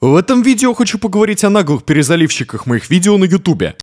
В этом видео хочу поговорить о наглых перезаливщиках моих видео на ютубе.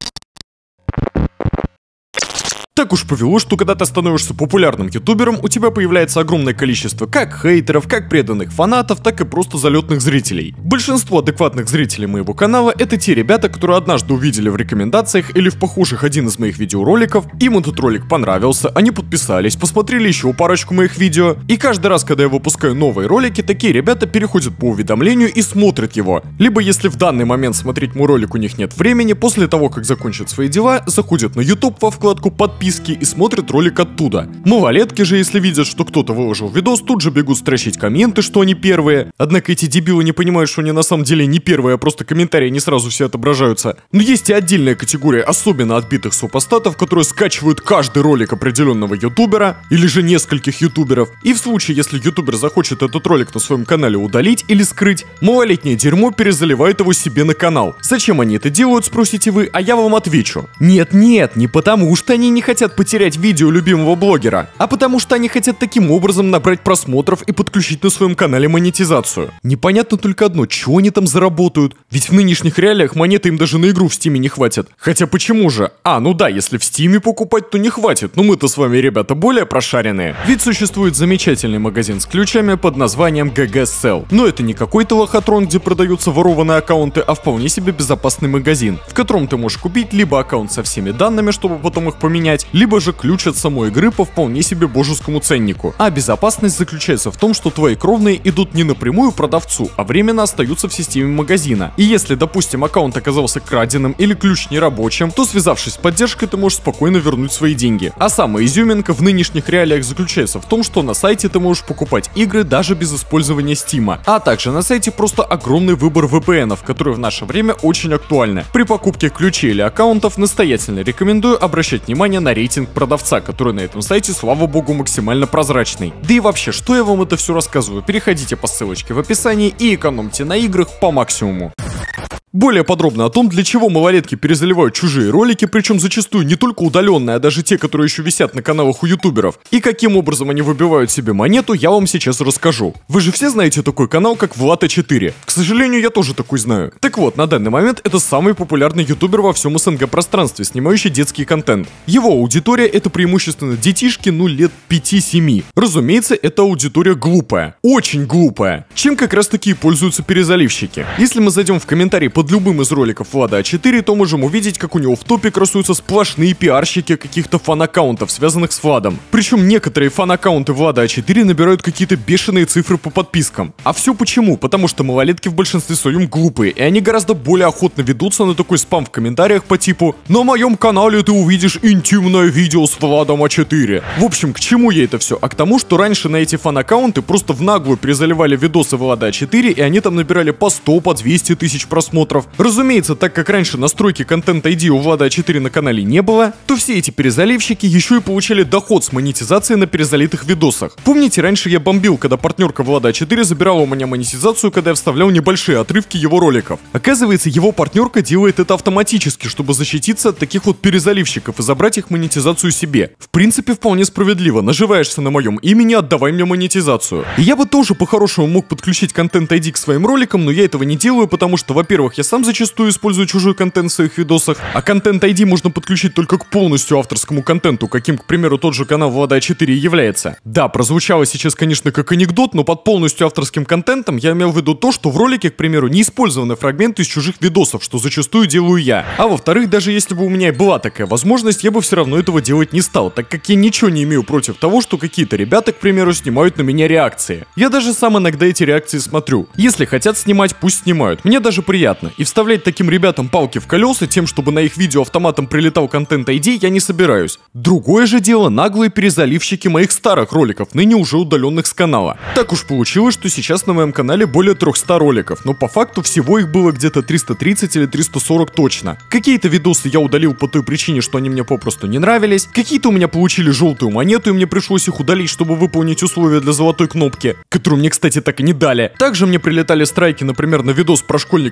Так уж повелось, что когда ты становишься популярным ютубером, у тебя появляется огромное количество как хейтеров, как преданных фанатов, так и просто залетных зрителей. Большинство адекватных зрителей моего канала — это те ребята, которые однажды увидели в рекомендациях или в похожих один из моих видеороликов, им этот ролик понравился, они подписались, посмотрели еще парочку моих видео, и каждый раз, когда я выпускаю новые ролики, такие ребята переходят по уведомлению и смотрят его. Либо, если в данный момент смотреть мой ролик у них нет времени, после того, как закончат свои дела, заходят на YouTube во вкладку подписки и смотрят ролик оттуда. Малолетки же, если видят, что кто-то выложил видос, тут же бегут строчить комменты, что они первые. Однако эти дебилы не понимают, что они на самом деле не первые, а просто комментарии не сразу все отображаются. Но есть и отдельная категория особенно отбитых супостатов, которые скачивают каждый ролик определенного ютубера или же нескольких ютуберов. И в случае, если ютубер захочет этот ролик на своем канале удалить или скрыть, малолетнее дерьмо перезаливает его себе на канал. Зачем они это делают, спросите вы, а я вам отвечу. Нет, не потому что они не хотят потерять видео любимого блогера, а потому что они хотят таким образом набрать просмотров и подключить на своем канале монетизацию. Непонятно только одно, чего они там заработают, ведь в нынешних реалиях монеты им даже на игру в Стиме не хватит. Хотя почему же? Ну да, если в Стиме покупать, то не хватит, но мы-то с вами, ребята, более прошаренные. Ведь существует замечательный магазин с ключами под названием GG Sell. Но это не какой-то лохотрон, где продаются ворованные аккаунты, а вполне себе безопасный магазин, в котором ты можешь купить либо аккаунт со всеми данными, чтобы потом их поменять, либо же ключ от самой игры по вполне себе божескому ценнику. А безопасность заключается в том, что твои кровные идут не напрямую продавцу, а временно остаются в системе магазина. И если, допустим, аккаунт оказался краденым или ключ нерабочим, то, связавшись с поддержкой, ты можешь спокойно вернуть свои деньги. А самая изюминка в нынешних реалиях заключается в том, что на сайте ты можешь покупать игры даже без использования Steam. А также на сайте просто огромный выбор VPN-ов, которые в наше время очень актуальны. При покупке ключей или аккаунтов настоятельно рекомендую обращать внимание на рейтинг продавца, который на этом сайте, слава богу, максимально прозрачный. Да и вообще, что я вам это все рассказываю? Переходите по ссылочке в описании и экономьте на играх по максимуму. Более подробно о том, для чего малолетки перезаливают чужие ролики, причем зачастую не только удаленные, а даже те, которые еще висят на каналах у ютуберов, и каким образом они выбивают себе монету, я вам сейчас расскажу. Вы же все знаете такой канал, как Влад А4. К сожалению, я тоже такой знаю. Так вот, на данный момент это самый популярный ютубер во всем СНГ пространстве, снимающий детский контент. Его аудитория — это преимущественно детишки, лет 5-7. Разумеется, эта аудитория глупая. Очень глупая. Чем как раз таки и пользуются перезаливщики. Если мы зайдем в комментарии под любым из роликов Влада А4, то можем увидеть, как у него в топе красуются сплошные пиарщики каких-то фан-аккаунтов, связанных с Владом. Причем некоторые фан-аккаунты Влада А4 набирают какие-то бешеные цифры по подпискам. А все почему? Потому что малолетки в большинстве своем глупые, и они гораздо более охотно ведутся на такой спам в комментариях по типу «На моем канале ты увидишь интимное видео с Владом А4». В общем, к чему я это все? А к тому, что раньше на эти фан-аккаунты просто в наглую перезаливали видосы Влада А4, и они там набирали по 100, по 200 тысяч просмотров. Разумеется, так как раньше настройки Content ID у Влада А4 на канале не было, то все эти перезаливщики еще и получали доход с монетизации на перезалитых видосах. Помните, раньше я бомбил, когда партнерка Влада А4 забирала у меня монетизацию, когда я вставлял небольшие отрывки его роликов. Оказывается, его партнерка делает это автоматически, чтобы защититься от таких вот перезаливщиков и забрать их монетизацию себе. В принципе, вполне справедливо. Наживаешься на моем имени, отдавай мне монетизацию. И я бы тоже по-хорошему мог подключить Content ID к своим роликам, но я этого не делаю, потому что, во-первых, я сам зачастую использую чужой контент в своих видосах, а Content ID можно подключить только к полностью авторскому контенту, каким, к примеру, тот же канал Влада А4 и является. Да, прозвучало сейчас, конечно, как анекдот, но под полностью авторским контентом я имел в виду то, что в ролике, к примеру, не использованы фрагменты из чужих видосов, что зачастую делаю я. А во-вторых, даже если бы у меня и была такая возможность, я бы все равно этого делать не стал, так как я ничего не имею против того, что какие-то ребята, к примеру, снимают на меня реакции. Я даже сам иногда эти реакции смотрю. Если хотят снимать, пусть снимают. Мне даже приятно. И вставлять таким ребятам палки в колеса тем, чтобы на их видео автоматом прилетал Content ID, я не собираюсь. Другое же дело наглые перезаливщики моих старых роликов, ныне уже удаленных с канала. Так уж получилось, что сейчас на моем канале более 300 роликов, но по факту всего их было где-то 330 или 340 точно. Какие-то видосы я удалил по той причине, что они мне попросту не нравились, какие-то у меня получили желтую монету, и мне пришлось их удалить, чтобы выполнить условия для золотой кнопки, которую мне, кстати, так и не дали. Также мне прилетали страйки, например, на видос про школьников с Егором,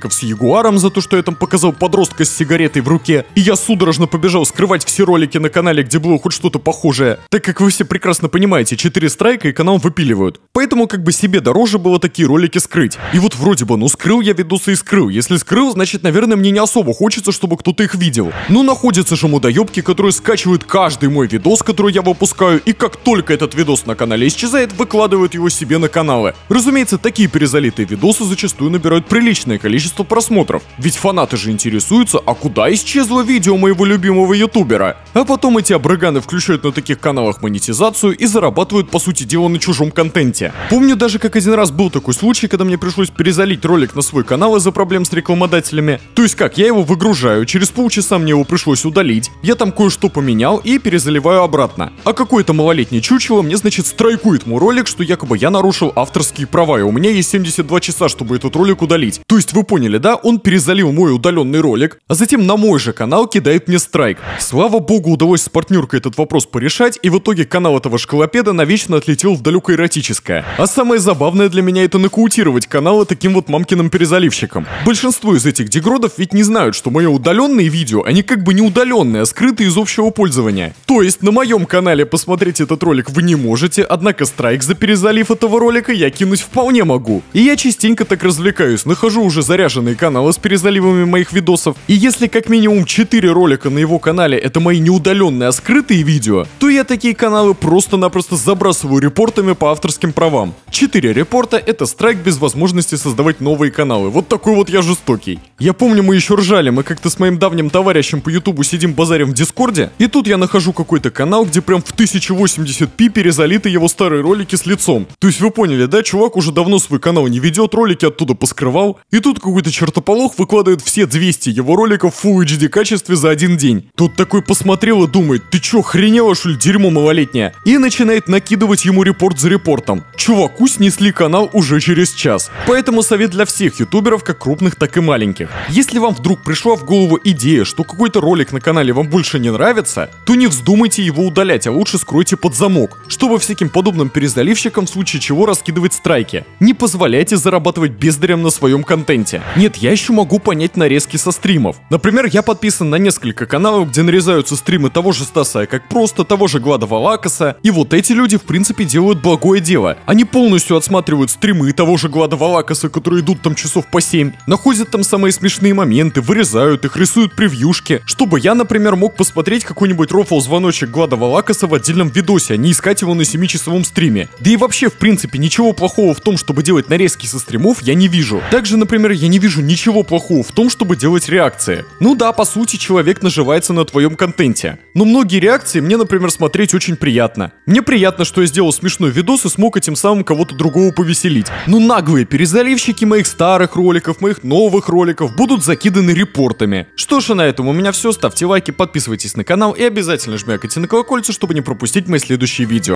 ягуаром за то, что я там показал подростка с сигаретой в руке, и я судорожно побежал скрывать все ролики на канале, где было хоть что-то похожее, так как вы все прекрасно понимаете, 4 страйка и канал выпиливают. Поэтому как бы себе дороже было такие ролики скрыть. И вот вроде бы, ну скрыл я видосы и скрыл. Если скрыл, значит, наверное, мне не особо хочется, чтобы кто-то их видел. Но находятся же мудоебки, которые скачивают каждый мой видос, который я выпускаю, и как только этот видос на канале исчезает, выкладывают его себе на каналы. Разумеется, такие перезалитые видосы зачастую набирают приличное количество просмотров. Ведь фанаты же интересуются, а куда исчезло видео моего любимого ютубера? А потом эти обрыганы включают на таких каналах монетизацию и зарабатывают, по сути дела, на чужом контенте. Помню даже, как один раз был такой случай, когда мне пришлось перезалить ролик на свой канал из-за проблем с рекламодателями. То есть как, я его выгружаю, через полчаса мне его пришлось удалить, я там кое-что поменял и перезаливаю обратно. А какое-то малолетнее чучело мне, значит, страйкует мой ролик, что якобы я нарушил авторские права, и у меня есть 72 часа, чтобы этот ролик удалить. То есть вы поняли, да? Он перезалил мой удаленный ролик, а затем на мой же канал кидает мне страйк. Слава богу, удалось с партнеркой этот вопрос порешать, и в итоге канал этого школопеда навечно отлетел в далекое эротическое. А самое забавное для меня это нокаутировать каналы таким вот мамкиным перезаливщиком. Большинство из этих дегродов ведь не знают, что мои удаленные видео, они как бы не удаленные, а скрытые из общего пользования. То есть на моем канале посмотреть этот ролик вы не можете, однако страйк за перезалив этого ролика я кинуть вполне могу. И я частенько так развлекаюсь, нахожу уже заряженные каналы с перезаливами моих видосов, и если как минимум 4 ролика на его канале это мои неудаленные, а скрытые видео, то я такие каналы просто-напросто забрасываю репортами по авторским правам. 4 репорта — это страйк без возможности создавать новые каналы. Вот такой вот я жестокий. Я помню, мы еще ржали, мы как-то с моим давним товарищем по ютубу сидим базарим в дискорде, и тут я нахожу какой-то канал, где прям в 1080p перезалиты его старые ролики с лицом. То есть вы поняли, да, чувак уже давно свой канал не ведет, ролики оттуда поскрывал, и тут какой-то чертополох выкладывает все 200 его роликов в Full HD качестве за один день. Тут такой посмотрел и думает: ты чё, охренела, что ли, дерьмо малолетнее? И начинает накидывать ему репорт за репортом. Чуваку снесли канал уже через час. Поэтому совет для всех ютуберов, как крупных, так и маленьких. Если вам вдруг пришла в голову идея, что какой-то ролик на канале вам больше не нравится, то не вздумайте его удалять, а лучше скройте под замок, чтобы всяким подобным перезаливщикам в случае чего раскидывать страйки. Не позволяйте зарабатывать бездарям на своем контенте. Нет, я еще могу понять нарезки со стримов. Например, я подписан на несколько каналов, где нарезаются стримы того же Стаса Как Просто, того же Глада Валакаса, и вот эти люди в принципе делают благое дело. Они полностью отсматривают стримы того же Глада Валакаса, которые идут там часов по 7, находят там самые смешные моменты, вырезают их, рисуют превьюшки, чтобы я, например, мог посмотреть какой-нибудь рофл-звоночек Глада Валакаса в отдельном видосе, а не искать его на 7-часовом стриме. Да и вообще, в принципе, ничего плохого в том, чтобы делать нарезки со стримов, я не вижу. Также, например, я не вижу ничего плохого в том, чтобы делать реакции. Ну да, по сути, человек наживается на твоем контенте. Но многие реакции мне, например, смотреть очень приятно. Мне приятно, что я сделал смешной видос и смог этим самым кого-то другого повеселить. Но наглые перезаливщики моих старых роликов, моих новых роликов будут закиданы репортами. Что ж, и на этом у меня все. Ставьте лайки, подписывайтесь на канал и обязательно жмякайте на колокольчик, чтобы не пропустить мои следующие видео.